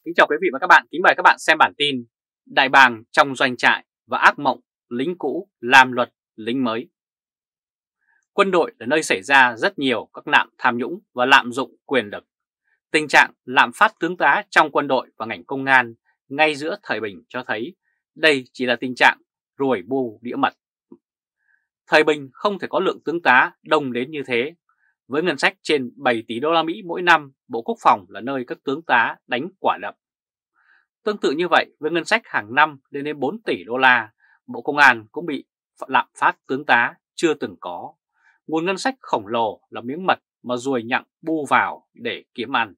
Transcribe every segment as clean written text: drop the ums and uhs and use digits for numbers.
Kính chào quý vị và các bạn, kính mời các bạn xem bản tin Đại bàng trong doanh trại và ác mộng lính cũ làm luật lính mới. Quân đội là nơi xảy ra rất nhiều các nạn tham nhũng và lạm dụng quyền lực. Tình trạng lạm phát tướng tá trong quân đội và ngành công an ngay giữa thời bình cho thấy đây chỉ là tình trạng ruồi bù đĩa mật. Thời bình không thể có lượng tướng tá đông đến như thế. Với ngân sách trên 7 tỷ đô la Mỹ mỗi năm, Bộ Quốc phòng là nơi các tướng tá đánh quả đập. Tương tự như vậy, với ngân sách hàng năm lên đến 4 tỷ đô la, Bộ Công an cũng bị lạm phát tướng tá chưa từng có. Nguồn ngân sách khổng lồ là miếng mật mà ruồi nhặng bu vào để kiếm ăn.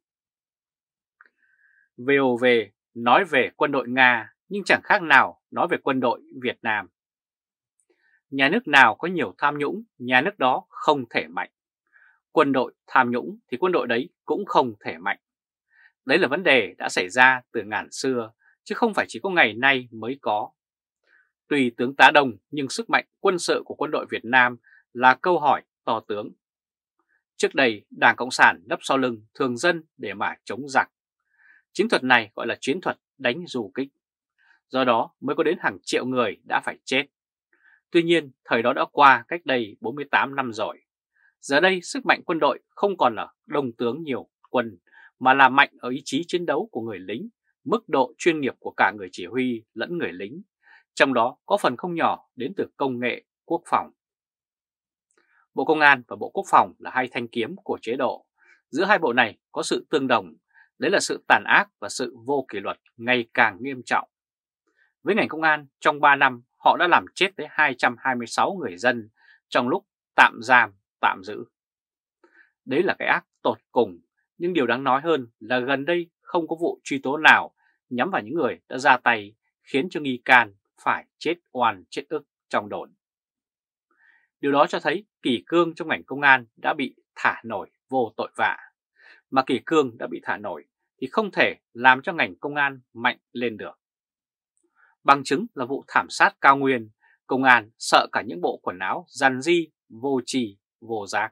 VOV nói về quân đội Nga nhưng chẳng khác nào nói về quân đội Việt Nam. Nhà nước nào có nhiều tham nhũng, nhà nước đó không thể mạnh. Quân đội tham nhũng thì quân đội đấy cũng không thể mạnh. Đấy là vấn đề đã xảy ra từ ngàn xưa, chứ không phải chỉ có ngày nay mới có. Tuy tướng tá đông nhưng sức mạnh quân sự của quân đội Việt Nam là câu hỏi to tướng. Trước đây, Đảng Cộng sản nấp sau lưng thường dân để mà chống giặc. Chiến thuật này gọi là chiến thuật đánh du kích. Do đó mới có đến hàng triệu người đã phải chết. Tuy nhiên, thời đó đã qua cách đây 48 năm rồi. Giờ đây, sức mạnh quân đội không còn là đông tướng nhiều quân, mà là mạnh ở ý chí chiến đấu của người lính, mức độ chuyên nghiệp của cả người chỉ huy lẫn người lính, trong đó có phần không nhỏ đến từ công nghệ quốc phòng. Bộ Công an và Bộ Quốc phòng là hai thanh kiếm của chế độ. Giữa hai bộ này có sự tương đồng, đấy là sự tàn ác và sự vô kỷ luật ngày càng nghiêm trọng. Với ngành công an, trong 3 năm họ đã làm chết tới 226 người dân trong lúc tạm giam, tạm giữ. Đấy là cái ác tột cùng, nhưng điều đáng nói hơn là gần đây không có vụ truy tố nào nhắm vào những người đã ra tay khiến cho nghi can phải chết oan chết ức trong đồn. Điều đó cho thấy kỷ cương trong ngành công an đã bị thả nổi vô tội vạ. Mà kỷ cương đã bị thả nổi thì không thể làm cho ngành công an mạnh lên được. Bằng chứng là vụ thảm sát Cao Nguyên, công an sợ cả những bộ quần áo rằn ri, vô tri, vô giác.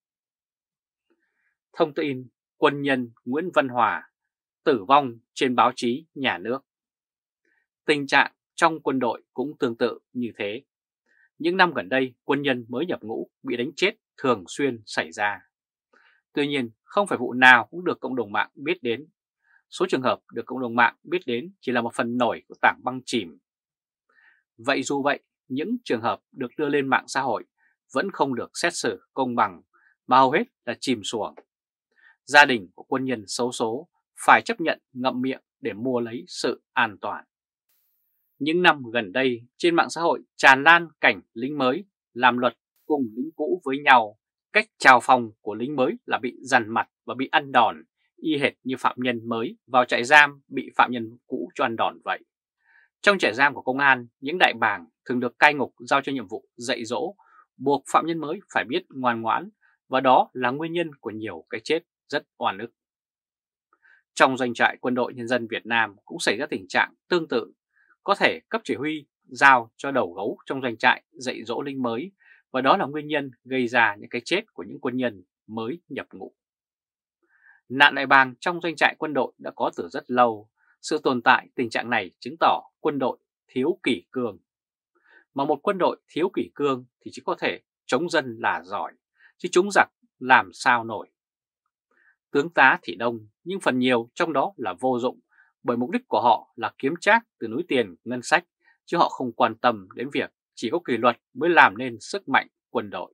Thông tin quân nhân Nguyễn Văn Hòa tử vong trên báo chí nhà nước. Tình trạng trong quân đội cũng tương tự như thế. Những năm gần đây, quân nhân mới nhập ngũ bị đánh chết thường xuyên xảy ra. Tuy nhiên, không phải vụ nào cũng được cộng đồng mạng biết đến. Số trường hợp được cộng đồng mạng biết đến chỉ là một phần nổi của tảng băng chìm. Vậy dù vậy, những trường hợp được đưa lên mạng xã hội vẫn không được xét xử công bằng, mà hầu hết là chìm xuồng. Gia đình của quân nhân xấu số phải chấp nhận ngậm miệng để mua lấy sự an toàn. Những năm gần đây, trên mạng xã hội tràn lan cảnh lính mới làm luật cùng lính cũ với nhau. Cách chào phòng của lính mới là bị dằn mặt và bị ăn đòn, y hệt như phạm nhân mới vào trại giam bị phạm nhân cũ cho ăn đòn vậy. Trong trại giam của công an, những đại bàng thường được cai ngục giao cho nhiệm vụ dạy dỗ, buộc phạm nhân mới phải biết ngoan ngoãn, và đó là nguyên nhân của nhiều cái chết rất oan ức. Trong doanh trại quân đội nhân dân Việt Nam cũng xảy ra tình trạng tương tự. Có thể cấp chỉ huy giao cho đầu gấu trong doanh trại dạy dỗ lính mới, và đó là nguyên nhân gây ra những cái chết của những quân nhân mới nhập ngũ. Nạn đại bàng trong doanh trại quân đội đã có từ rất lâu. Sự tồn tại tình trạng này chứng tỏ quân đội thiếu kỷ cương. Mà một quân đội thiếu kỷ cương thì chỉ có thể chống dân là giỏi, chứ chống giặc làm sao nổi. Tướng tá thì đông, nhưng phần nhiều trong đó là vô dụng, bởi mục đích của họ là kiếm trác từ núi tiền ngân sách, chứ họ không quan tâm đến việc chỉ có kỷ luật mới làm nên sức mạnh quân đội.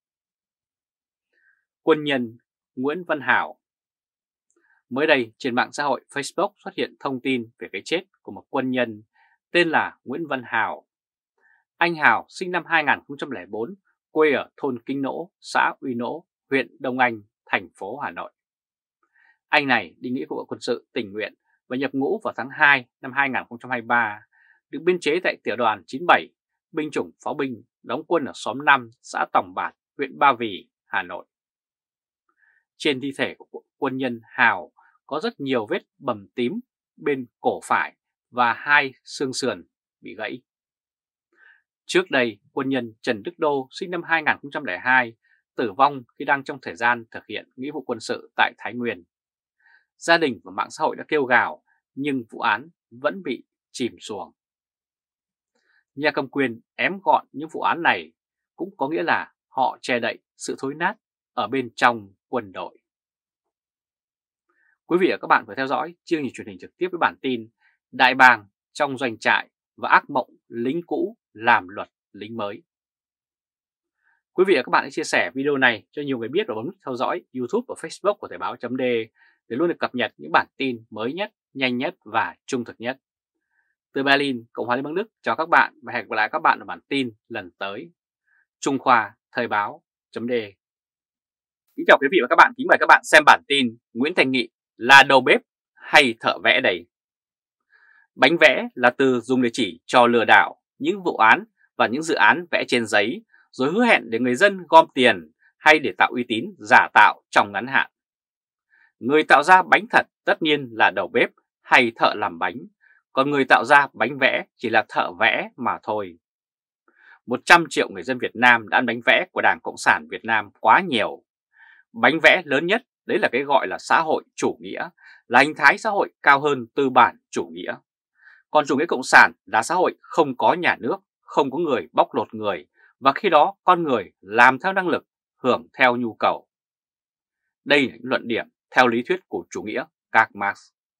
Quân nhân Nguyễn Văn Hào. Mới đây trên mạng xã hội Facebook xuất hiện thông tin về cái chết của một quân nhân tên là Nguyễn Văn Hào. Anh Hào sinh năm 2004, quê ở thôn Kinh Nỗ, xã Uy Nỗ, huyện Đông Anh, thành phố Hà Nội. Anh này đi nghĩa vụ quân sự tình nguyện và nhập ngũ vào tháng 2 năm 2023, được biên chế tại tiểu đoàn 97, binh chủng pháo binh, đóng quân ở xóm 5, xã Tòng Bạt, huyện Ba Vì, Hà Nội. Trên thi thể của quân nhân Hào có rất nhiều vết bầm tím bên cổ phải và 2 xương sườn bị gãy. Trước đây, quân nhân Trần Đức Đô sinh năm 2002 tử vong khi đang trong thời gian thực hiện nghĩa vụ quân sự tại Thái Nguyên. Gia đình và mạng xã hội đã kêu gào nhưng vụ án vẫn bị chìm xuồng. Nhà cầm quyền ém gọn những vụ án này cũng có nghĩa là họ che đậy sự thối nát ở bên trong quân đội. Quý vị và các bạn vừa theo dõi chương trình truyền hình trực tiếp với bản tin Đại bàng trong doanh trại và ác mộng lính cũ làm luật lính mới. Quý vị và các bạn hãy chia sẻ video này cho nhiều người biết và bấm nút theo dõi YouTube và Facebook của Thời báo.de để luôn được cập nhật những bản tin mới nhất, nhanh nhất và trung thực nhất. Từ Berlin, Cộng hòa Liên bang Đức chào các bạn và hẹn gặp lại các bạn ở bản tin lần tới. Trung Khoa Thời báo.de. Kính chào quý vị và các bạn, kính mời các bạn xem bản tin Nguyễn Thành Nghị là đầu bếp hay thợ vẽ đây? Bánh vẽ là từ dùng để chỉ cho lừa đảo, những vụ án và những dự án vẽ trên giấy rồi hứa hẹn để người dân gom tiền hay để tạo uy tín giả tạo trong ngắn hạn. Người tạo ra bánh thật tất nhiên là đầu bếp hay thợ làm bánh, còn người tạo ra bánh vẽ chỉ là thợ vẽ mà thôi. 100 triệu người dân Việt Nam đã ăn bánh vẽ của Đảng Cộng sản Việt Nam quá nhiều. Bánh vẽ lớn nhất đấy là cái gọi là xã hội chủ nghĩa, là hình thái xã hội cao hơn tư bản chủ nghĩa. Còn chủ nghĩa cộng sản là xã hội không có nhà nước, không có người bóc lột người, và khi đó con người làm theo năng lực, hưởng theo nhu cầu. Đây là những luận điểm theo lý thuyết của chủ nghĩa Karl Marx.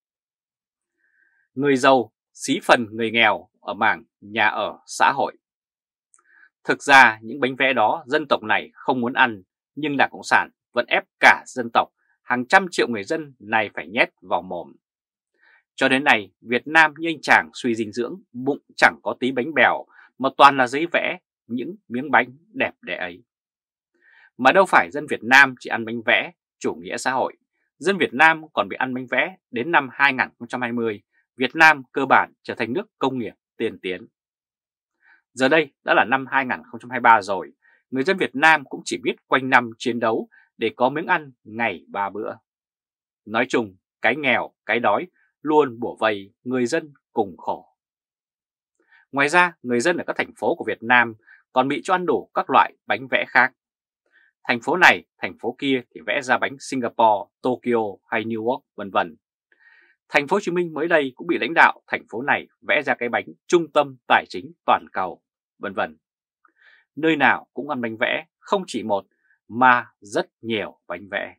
Người giàu xí phần người nghèo ở mảng nhà ở xã hội. Thực ra những bánh vẽ đó dân tộc này không muốn ăn, nhưng Đảng Cộng sản vẫn ép cả dân tộc, hàng trăm triệu người dân này phải nhét vào mồm. Cho đến nay, Việt Nam như anh chàng suy dinh dưỡng, bụng chẳng có tí bánh bèo, mà toàn là giấy vẽ, những miếng bánh đẹp đẽ ấy. Mà đâu phải dân Việt Nam chỉ ăn bánh vẽ, chủ nghĩa xã hội. Dân Việt Nam còn bị ăn bánh vẽ đến năm 2020, Việt Nam cơ bản trở thành nước công nghiệp tiên tiến. Giờ đây đã là năm 2023 rồi, người dân Việt Nam cũng chỉ biết quanh năm chiến đấu để có miếng ăn ngày 3 bữa. Nói chung, cái nghèo, cái đói luôn bủa vây người dân cùng khổ. Ngoài ra, người dân ở các thành phố của Việt Nam còn bị cho ăn đủ các loại bánh vẽ khác. Thành phố này, thành phố kia thì vẽ ra bánh Singapore, Tokyo hay New York vân vân. Thành phố Hồ Chí Minh mới đây cũng bị lãnh đạo thành phố này vẽ ra cái bánh trung tâm tài chính toàn cầu vân vân. Nơi nào cũng ăn bánh vẽ, không chỉ một mà rất nhiều bánh vẽ.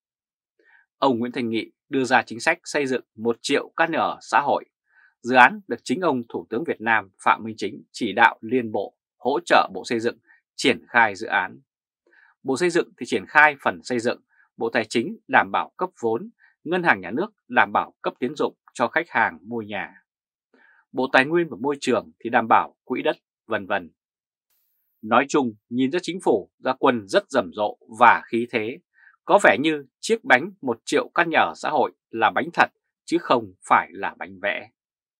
Ông Nguyễn Thành Nghị đưa ra chính sách xây dựng 1 triệu căn nhà ở xã hội. Dự án được chính ông Thủ tướng Việt Nam Phạm Minh Chính chỉ đạo liên bộ, hỗ trợ Bộ Xây dựng triển khai dự án. Bộ Xây dựng thì triển khai phần xây dựng, Bộ Tài chính đảm bảo cấp vốn, Ngân hàng Nhà nước đảm bảo cấp tín dụng cho khách hàng mua nhà. Bộ Tài nguyên và Môi trường thì đảm bảo quỹ đất vân vân. Nói chung, nhìn ra chính phủ ra quân rất rầm rộ và khí thế, có vẻ như chiếc bánh 1 triệu căn nhà ở xã hội là bánh thật chứ không phải là bánh vẽ.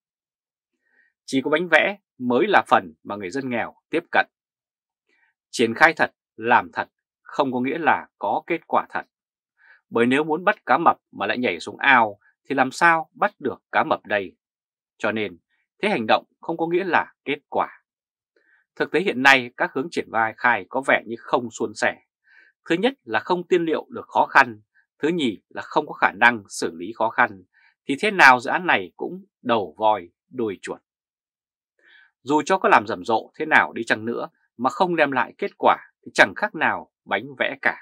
Chỉ có bánh vẽ mới là phần mà người dân nghèo tiếp cận. Triển khai thật, làm thật không có nghĩa là có kết quả thật. Bởi nếu muốn bắt cá mập mà lại nhảy xuống ao thì làm sao bắt được cá mập đây? Cho nên, thế hành động không có nghĩa là kết quả. Thực tế hiện nay các hướng triển khai có vẻ như không suôn sẻ. Thứ nhất là không tiên liệu được khó khăn, thứ nhì là không có khả năng xử lý khó khăn, thì thế nào dự án này cũng đầu voi đuôi chuột. Dù cho có làm rầm rộ thế nào đi chăng nữa mà không đem lại kết quả thì chẳng khác nào bánh vẽ cả.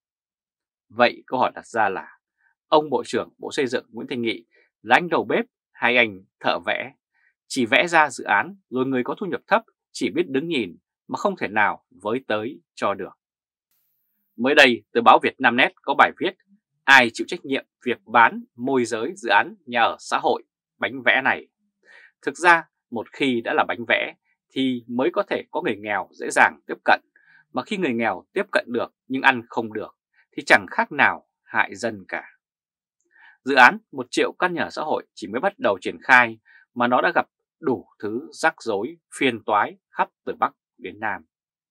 Vậy câu hỏi đặt ra là ông Bộ trưởng Bộ Xây dựng Nguyễn Thành Nghị là anh đầu bếp hay anh thợ vẽ? Chỉ vẽ ra dự án rồi người có thu nhập thấp chỉ biết đứng nhìn mà không thể nào với tới cho được. Mới đây, tờ báo Vietnamnet có bài viết ai chịu trách nhiệm việc bán môi giới dự án nhà ở xã hội bánh vẽ này. Thực ra, một khi đã là bánh vẽ thì mới có thể có người nghèo dễ dàng tiếp cận, mà khi người nghèo tiếp cận được nhưng ăn không được thì chẳng khác nào hại dân cả. Dự án 1 triệu căn nhà ở xã hội chỉ mới bắt đầu triển khai mà nó đã gặp đủ thứ rắc rối, phiền toái khắp từ Bắc đến Nam.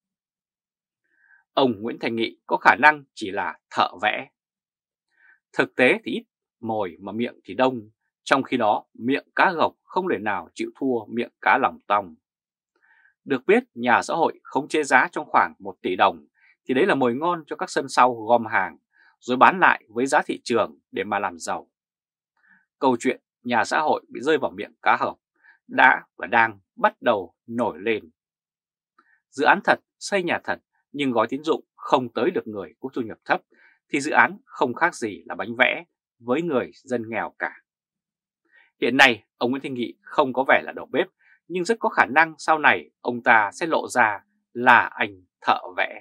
Ông Nguyễn Thành Nghị có khả năng chỉ là thợ vẽ. Thực tế thì ít mồi mà miệng thì đông, trong khi đó miệng cá gộc không thể nào chịu thua miệng cá lòng tong. Được biết nhà xã hội không chế giá trong khoảng 1 tỷ đồng thì đấy là mồi ngon cho các sân sau gom hàng rồi bán lại với giá thị trường để mà làm giàu. Câu chuyện nhà xã hội bị rơi vào miệng cá hồng đã và đang bắt đầu nổi lên. Dự án thật, xây nhà thật nhưng gói tín dụng không tới được người có thu nhập thấp thì dự án không khác gì là bánh vẽ với người dân nghèo cả. Hiện nay, ông Nguyễn Thanh Nghị không có vẻ là đầu bếp, nhưng rất có khả năng sau này ông ta sẽ lộ ra là anh thợ vẽ.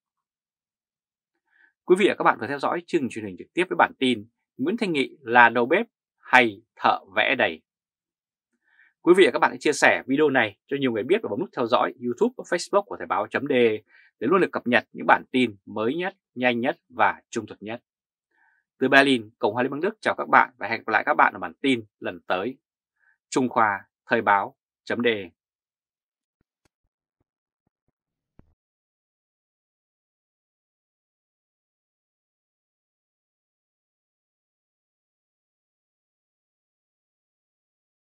Quý vị và các bạn vừa theo dõi chương trình truyền hình trực tiếp với bản tin Nguyễn Thanh Nghị là đầu bếp hay thợ vẽ đây. Quý vị và các bạn hãy chia sẻ video này cho nhiều người biết và bấm nút theo dõi YouTube và Facebook của Thời báo.de để luôn được cập nhật những bản tin mới nhất, nhanh nhất và trung thực nhất. Từ Berlin, Cộng hòa Liên bang Đức chào các bạn và hẹn gặp lại các bạn ở bản tin lần tới. Trung Khoa, Thời báo.de